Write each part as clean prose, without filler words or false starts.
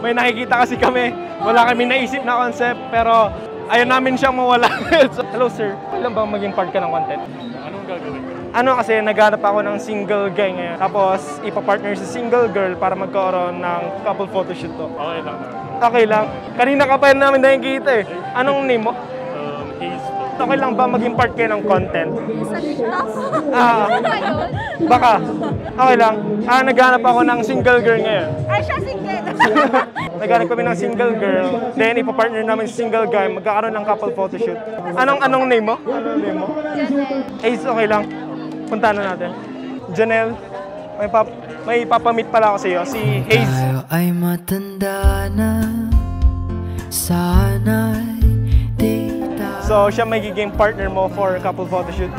may nakikita kasi kami. Wala kami naisip na concept, pero ayaw namin siyang mawala. So, hello sir, kailan bang maging part ka ng content? Anong gagawin ko? Ano kasi, naghanap ako ng single guy ngayon. Tapos, ipapartner sa single girl para magkaroon ng couple photoshoot to. Okay lang. Okay lang. Kanina ka pa namin nakikita eh. Anong name mo? Haze po. Okay lang ba maging part kayo ng content? Sa TikTok? Ah, baka. Okay lang. Naghanap ako ng single girl ngayon. Ay, siya single. Naghanap kami ng single girl. Then, ipapartner namin sa single guy. Magkakaroon ng couple photoshoot. Anong name mo? Anong name mo? Ace, okay lang. Punta na natin. Janelle, may papamit pala ako sa iyo. Si Haze. Tayo ay matanda na. Sana'y di tayo. So, siya magiging partner mo for couple photoshoot.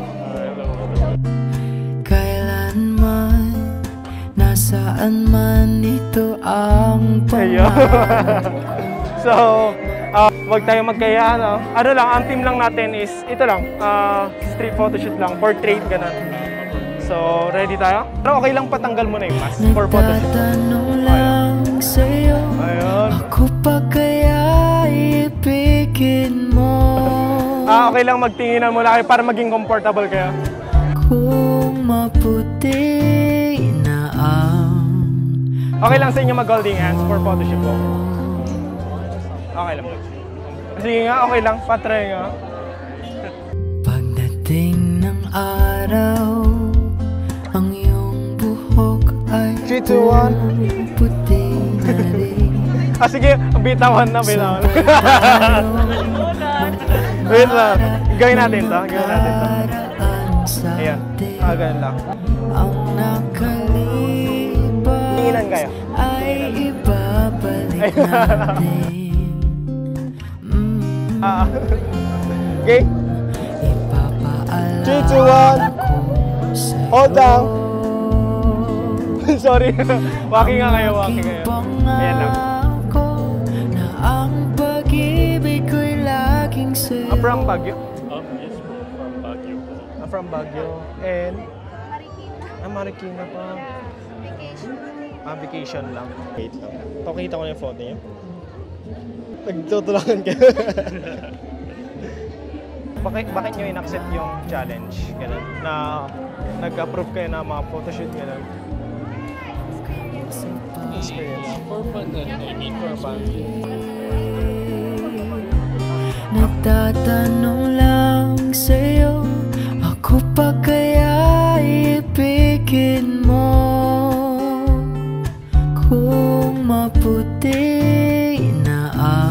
Kailanman, nasaan man ito ang Ayo. pangalan. So, wag tayo magkaya, no? Ano lang, ang team lang natin is, ito lang, street photoshoot lang, portrait, ganun. So, ready tayo? Pero okay lang patanggal mo na yung mask for photoshoot. Nagtatanong lang sa'yo, Ayun. ako pa kaya ibigin mo? Okay lang magtinginan mo lang kayo para maging comfortable kayo. Kung maputi na ang Okay lang sa inyo mag-holding hands for photoshoot po. Okay lang. Sige nga, okay lang. Patry nga. pagdating ng araw, ang iyong buhok ay 3, 2, 1. puti na rin. Sige, bitawan na, bitawan. Wait lang. Gawin natin to. Gawin natin to. Ayan. Ganun lang. Ang nakalipas Tinginan kayo. ay ibabalik natin. Okay? Ipapaalam 3, 2, 1. ko sa'yo. Hold down. Sorry. Walking nga kayo, walking kayo. Ayan lang. Pangako na ang pag-ibig ko'y laging sa'yo. From Baguio? Yes po, from Baguio po. From Baguio. And? Marikina. Marikina pa. Vacation. Vacation lang. Wait lang. Pakita ko na yung photo niya. Nagtutulakan kayo. Bakit nyo in-accept yung challenge? Ganun. Na nag-approve kayo na mga photoshoot, ganun. Experience. For fun na, I mean for fun. Nagtatanong lang sa'yo, ako pa kaya ibigin mo? Kung maputi